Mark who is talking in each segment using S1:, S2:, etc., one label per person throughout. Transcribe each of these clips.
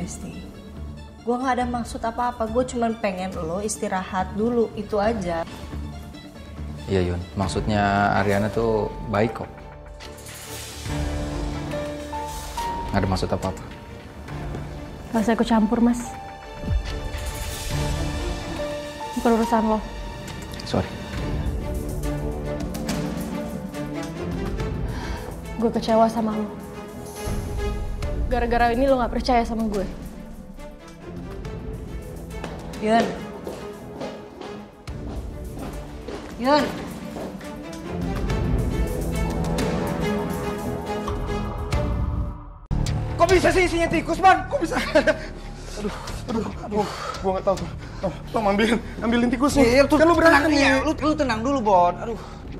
S1: Resti. Gue gak ada maksud apa-apa, gue cuma pengen lo istirahat dulu, itu aja.
S2: Iya Yun, maksudnya Ariana tuh baik kok. Gak ada maksud apa-apa.
S3: Gak usah ikut campur, Mas. Bukan urusan lo.
S2: Sorry.
S3: Gue kecewa sama lo. Gara-gara ini lo gak percaya sama gue.
S1: Yun. Yun.
S4: Kok bisa sih isinya tikus, Man? Kok bisa? Aduh, gua nggak tahu tuh. Tom, ambilin tikusnya.
S5: Iya,
S4: Kan lu berani.
S5: Ya, lu tenang dulu, Bon. Aduh.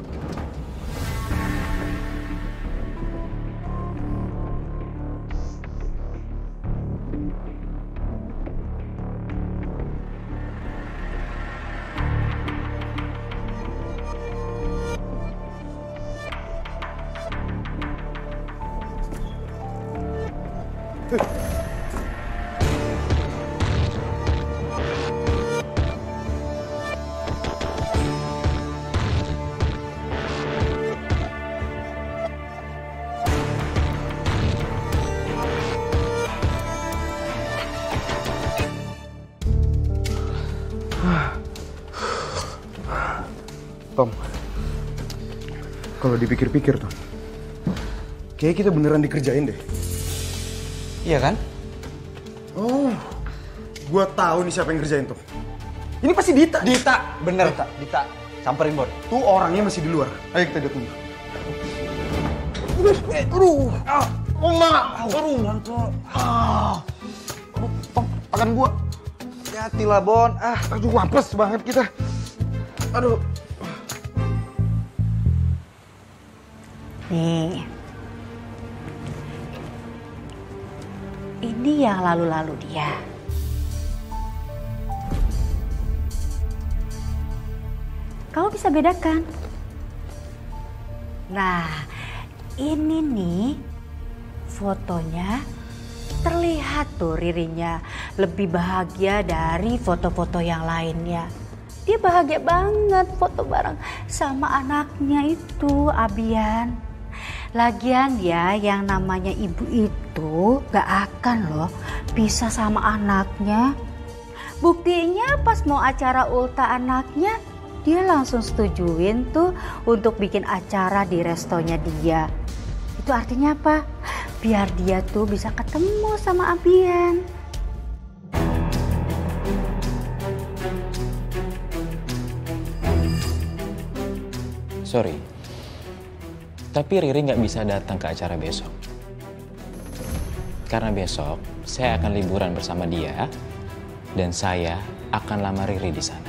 S4: Tom, kalau dipikir-pikir Tom, kayaknya kita beneran dikerjain deh.
S5: Iya kan?
S4: Oh, gua tahu nih siapa yang ngerjain tuh. Ini pasti Dita.
S5: Dita, bener. Dita. Samperin, Bon.
S4: Tuh orangnya masih di luar. Ayo kita lihat dulu. Aduh,
S5: Aduh, mantul.
S4: Tom, tangan gua.
S5: Hati-hatilah, Bon.
S4: Aduh, apes banget kita. Aduh.
S6: Nih, ini yang lalu-lalu dia. Kamu bisa bedakan. Nah, ini nih fotonya terlihat tuh Ririnya lebih bahagia dari foto-foto yang lainnya. Dia bahagia banget foto bareng sama anaknya itu, Abian. Lagian ya, yang namanya ibu itu gak akan loh pisah sama anaknya. Buktinya pas mau acara ulta anaknya, dia langsung setujuin tuh untuk bikin acara di restonya dia. Itu artinya apa? Biar dia tuh bisa ketemu sama Abian.
S2: Sorry, tapi Riri nggak bisa datang ke acara besok. Karena besok saya akan liburan bersama dia dan saya akan lamar Riri di sana.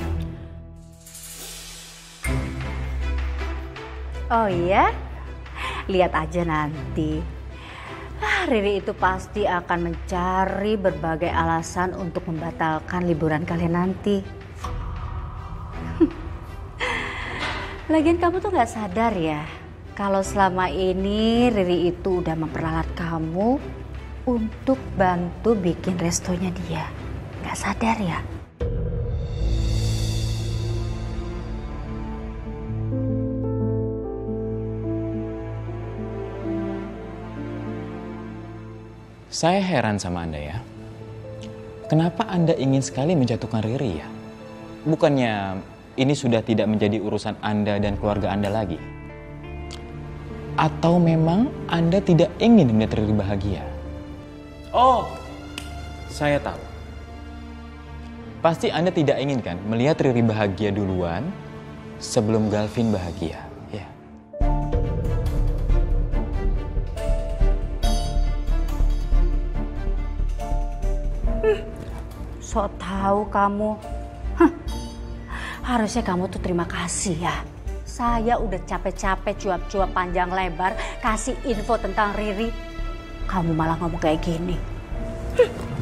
S6: Oh iya? Lihat aja nanti. Riri itu pasti akan mencari berbagai alasan untuk membatalkan liburan kalian nanti. Lagian kamu tuh gak sadar ya, kalau selama ini Riri itu udah memperalat kamu untuk bantu bikin restonya dia. Gak sadar ya?
S2: Saya heran sama Anda ya. Kenapa Anda ingin sekali menjatuhkan Riri ya? Bukannya ini sudah tidak menjadi urusan Anda dan keluarga Anda lagi? Atau memang Anda tidak ingin melihat Riri bahagia? Oh, saya tahu. Pasti Anda tidak ingin kan melihat Riri bahagia duluan sebelum Galvin bahagia, ya?
S6: Sok tahu kamu. Harusnya kamu tuh terima kasih ya. Saya udah capek-capek cuap-cuap panjang lebar kasih info tentang Riri. Kamu malah ngomong kayak gini.